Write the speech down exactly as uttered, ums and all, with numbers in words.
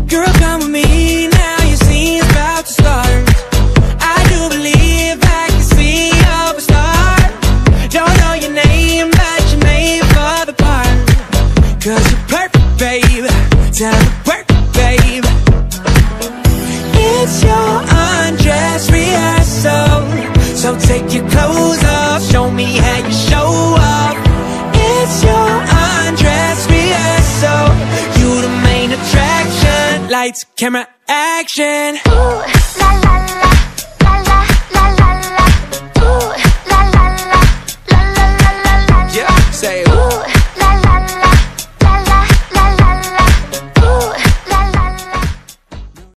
Girl, come with me now, your scene's about to start. I do believe I can see you're a star. Don't know your name, but you're made for the part. Cause you're perfect, babe. Tell me perfect, babe. It's your undress rehearsal, so take your clothes off, show me how you show off. It's your undress rehearsal, you the main attraction. Lights, camera, action. Ooh, la la la.